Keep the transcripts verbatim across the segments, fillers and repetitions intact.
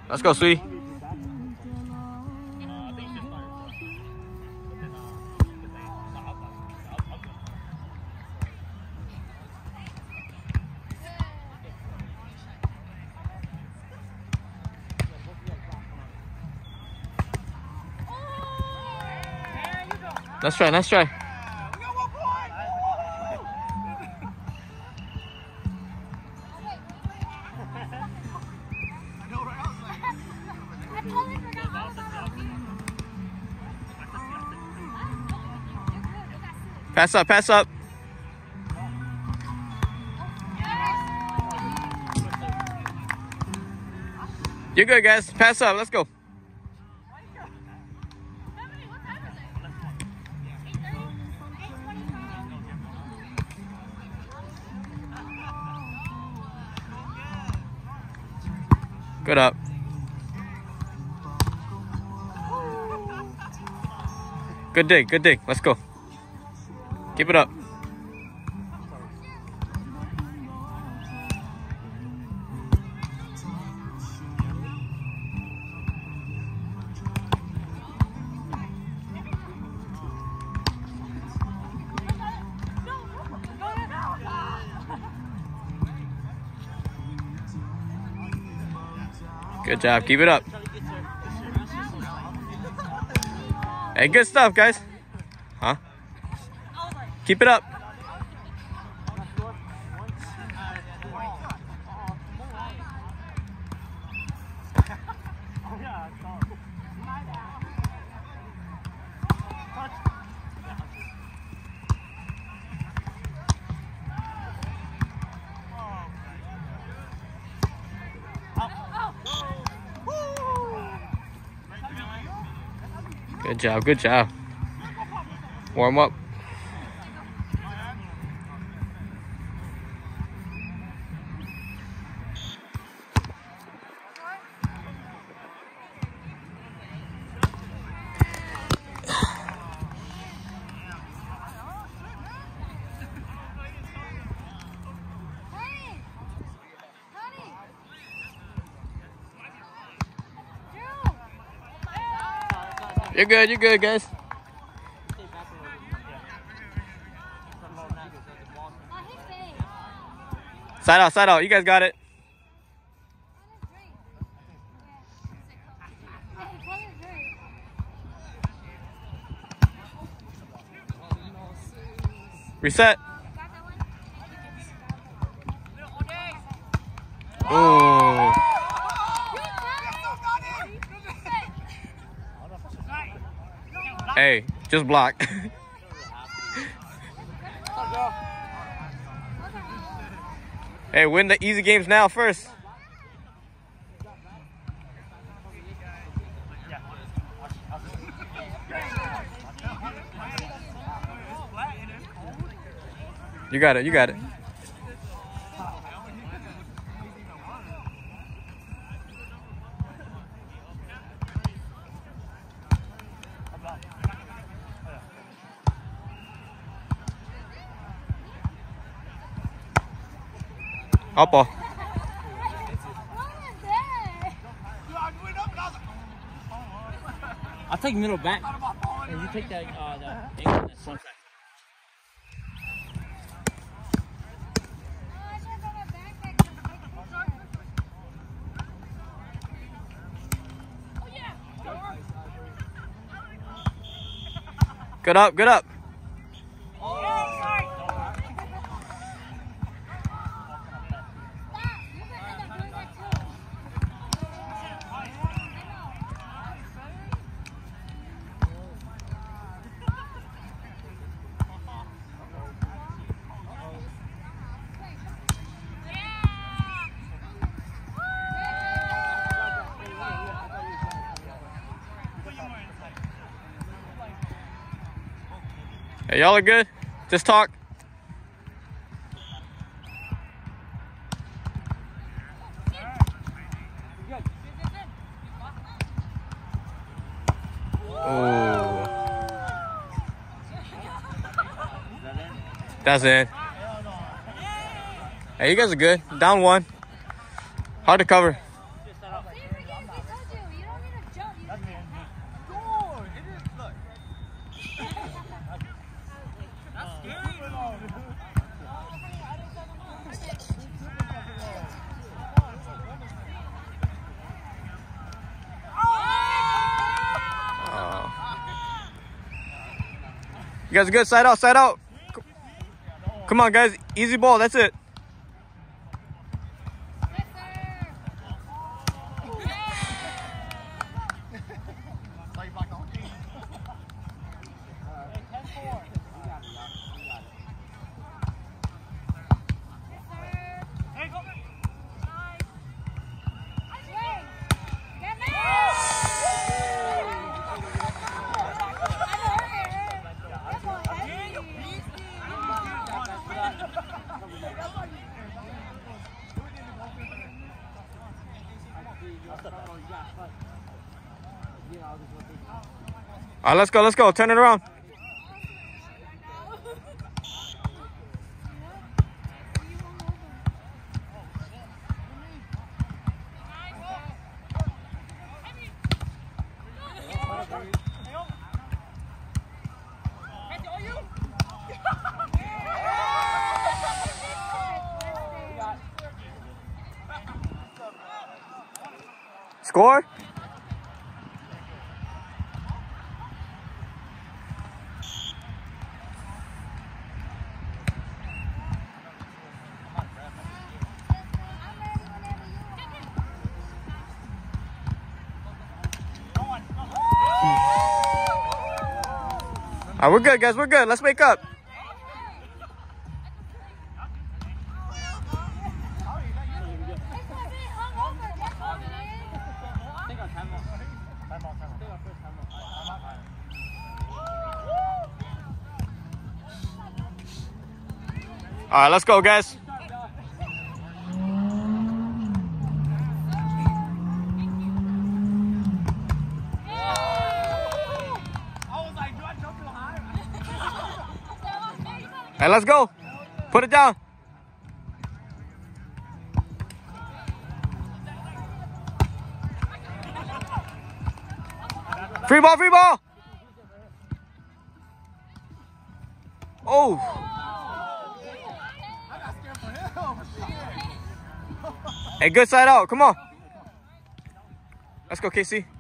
Let's go, sweetie. Let's try, let's try. Pass up, pass up. You're good, guys. Pass up, let's go. Good up. Good dig, good dig. Let's go. Keep it up. Good job. Keep it up. Hey, good stuff, guys. Huh? Keep it up. Good job, good job. Warm up. You're good, you're good, guys. Side out, side out. You guys got it. Reset. Ooh. Hey, just block. Hey, win the easy games now first. You got it, you got it. Up ball. I'll take middle back. And you take that, uh, the angle that's front side. Good up, good up. Hey, y'all are good? Just talk. Oh. That's it. Hey, you guys are good. Down one. Hard to cover. You guys are good. Side out, side out. Come on, guys. Easy ball. That's it. All right, let's go, let's go. Turn it around. Score? All right, we're good, guys. We're good. Let's wake up. All right, let's go, guys. Hey, let's go. Put it down. Free ball, free ball. Oh. Hey, good side out. Come on. Let's go, K C.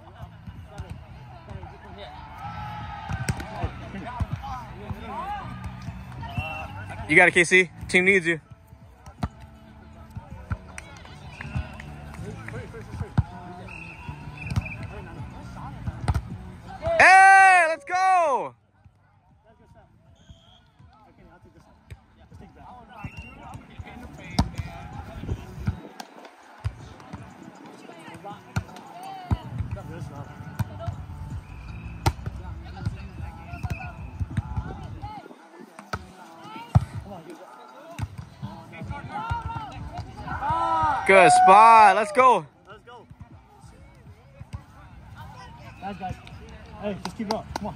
You got it, K C. Team needs you. Hey, let's go. Good spot. Let's go. Let's go. Guys, guys. Hey, just keep it up. Come on.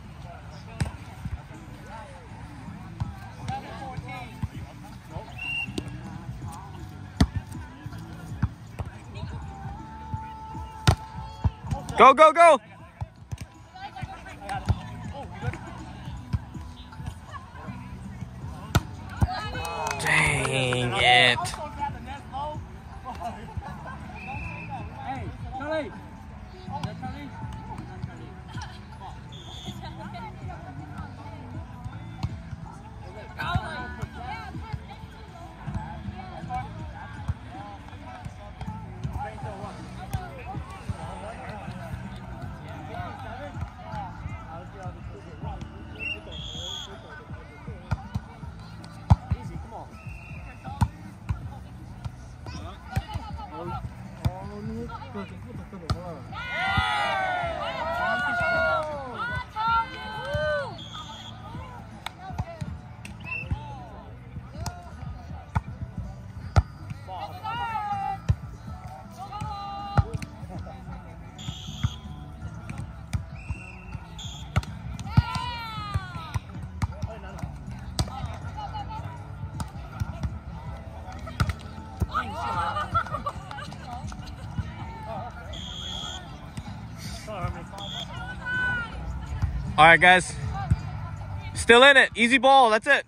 Go, go, go. Dang it. All right, guys. Still in it. Easy ball. That's it.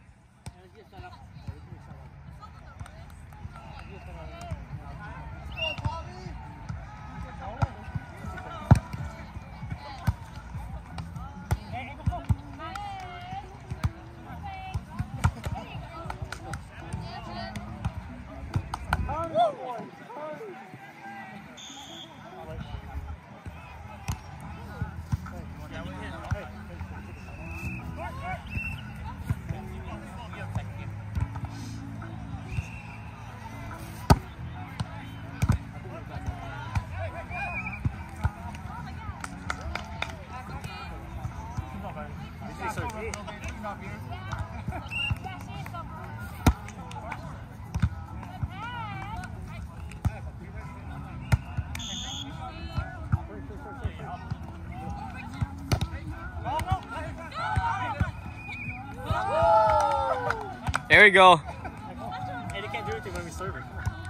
There we go. Hey, they can't do anything when we serve it.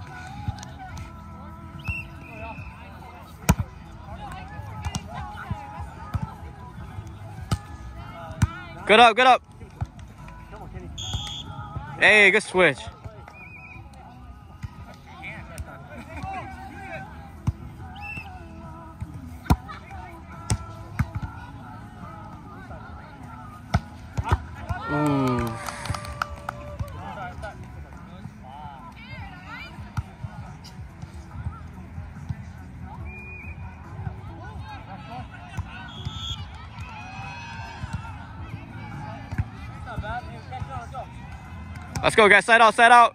Good up, good up. Hey, good switch. Ooh. Let's go, guys. Side out, side out.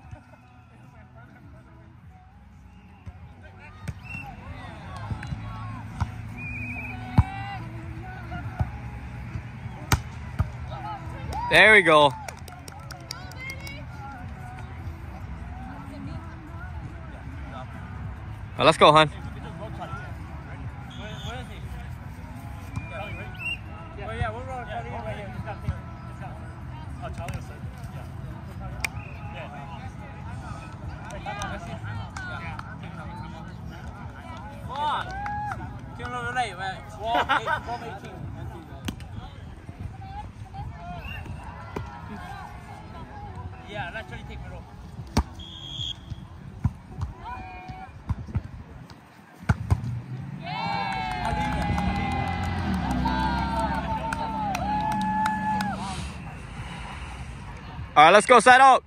There we go. Well, let's go, hon. Yeah, let's try to take it off. All right, let's go side out.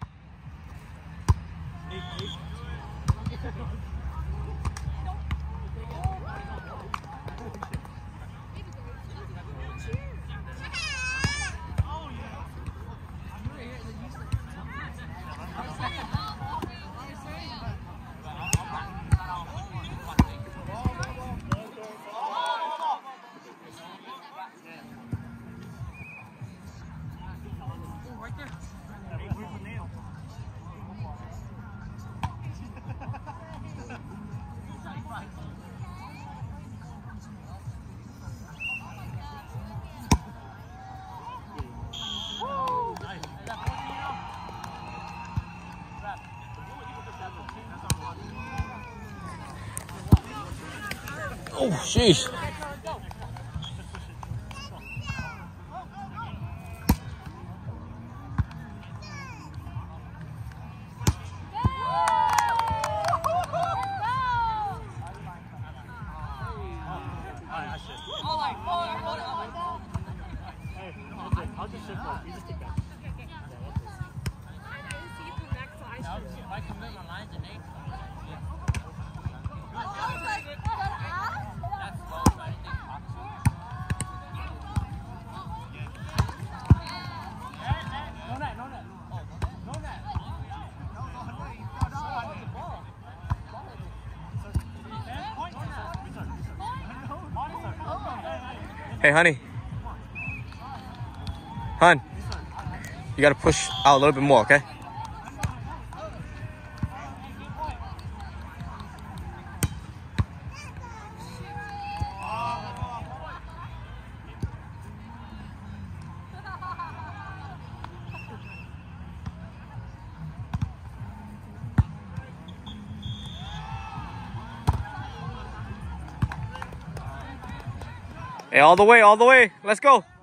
Oh, sheesh. I'll just sit for it. You just take that. If I commit my lines and eight. Hey, honey. Hun, you gotta push out a little bit more, okay? Hey, all the way, all the way. Let's go.